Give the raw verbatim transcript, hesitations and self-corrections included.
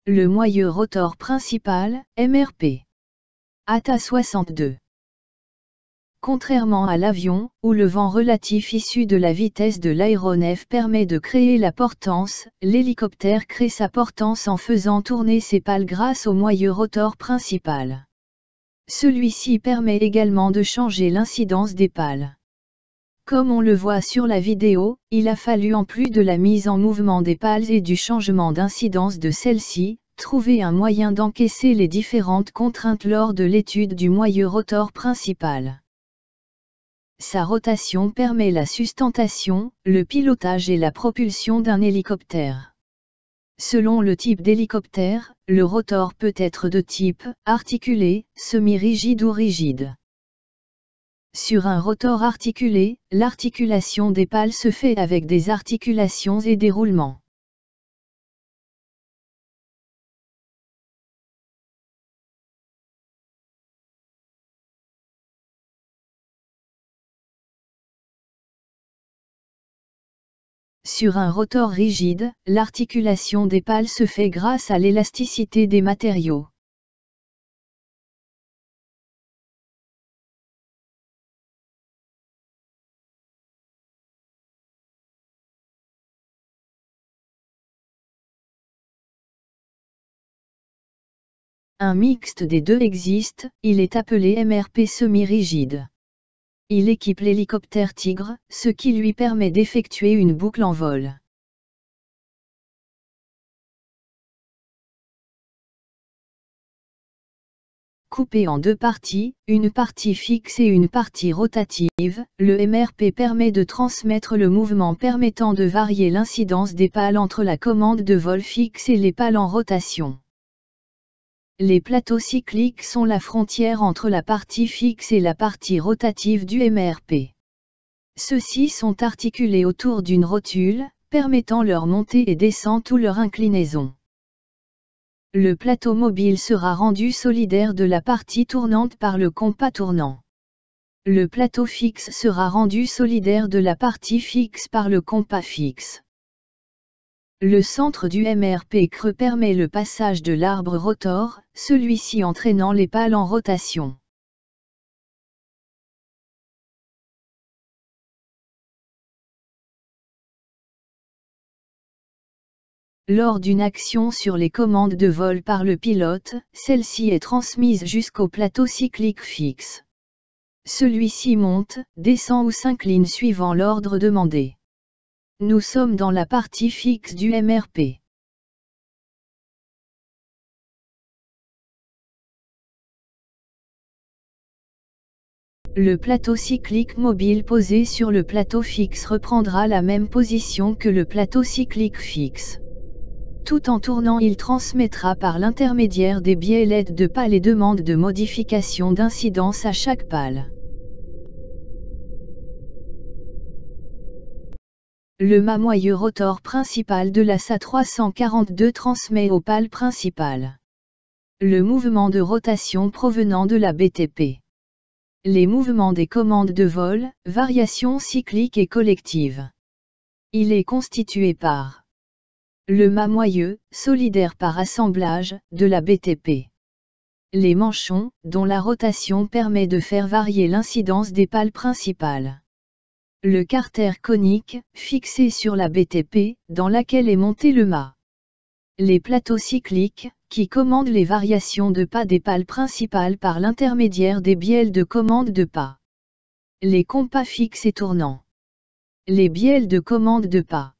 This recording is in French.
Le moyeu rotor principal, M R P. A T A soixante-deux. Contrairement à l'avion, où le vent relatif issu de la vitesse de l'aéronef permet de créer la portance, l'hélicoptère crée sa portance en faisant tourner ses pales grâce au moyeu rotor principal. Celui-ci permet également de changer l'incidence des pales. Comme on le voit sur la vidéo, il a fallu en plus de la mise en mouvement des pales et du changement d'incidence de celles-ci, trouver un moyen d'encaisser les différentes contraintes lors de l'étude du moyeu rotor principal. Sa rotation permet la sustentation, le pilotage et la propulsion d'un hélicoptère. Selon le type d'hélicoptère, le rotor peut être de type articulé, semi-rigide ou rigide. Sur un rotor articulé, l'articulation des pales se fait avec des articulations et des roulements. Sur un rotor rigide, l'articulation des pales se fait grâce à l'élasticité des matériaux. Un mixte des deux existe, il est appelé M R P semi-rigide. Il équipe l'hélicoptère Tigre, ce qui lui permet d'effectuer une boucle en vol. Coupé en deux parties, une partie fixe et une partie rotative, le M R P permet de transmettre le mouvement permettant de varier l'incidence des pales entre la commande de vol fixe et les pales en rotation. Les plateaux cycliques sont la frontière entre la partie fixe et la partie rotative du M R P. Ceux-ci sont articulés autour d'une rotule, permettant leur montée et descente ou leur inclinaison. Le plateau mobile sera rendu solidaire de la partie tournante par le compas tournant. Le plateau fixe sera rendu solidaire de la partie fixe par le compas fixe. Le centre du M R P creux permet le passage de l'arbre rotor, celui-ci entraînant les pales en rotation. Lors d'une action sur les commandes de vol par le pilote, celle-ci est transmise jusqu'au plateau cyclique fixe. Celui-ci monte, descend ou s'incline suivant l'ordre demandé. Nous sommes dans la partie fixe du M R P. Le plateau cyclique mobile posé sur le plateau fixe reprendra la même position que le plateau cyclique fixe. Tout en tournant, il transmettra par l'intermédiaire des biais L E D de pales et demande de modification d'incidence à chaque pale. Le mât moyeu rotor principal de la S A trois cent quarante-deux transmet aux pales principales le mouvement de rotation provenant de la B T P. Les mouvements des commandes de vol, variations cycliques et collectives. Il est constitué par le mât moyeu, solidaire par assemblage, de la B T P. Les manchons, dont la rotation permet de faire varier l'incidence des pales principales. Le carter conique, fixé sur la B T P, dans laquelle est monté le mât. Les plateaux cycliques, qui commandent les variations de pas des pales principales par l'intermédiaire des bielles de commande de pas. Les compas fixes et tournants. Les bielles de commande de pas.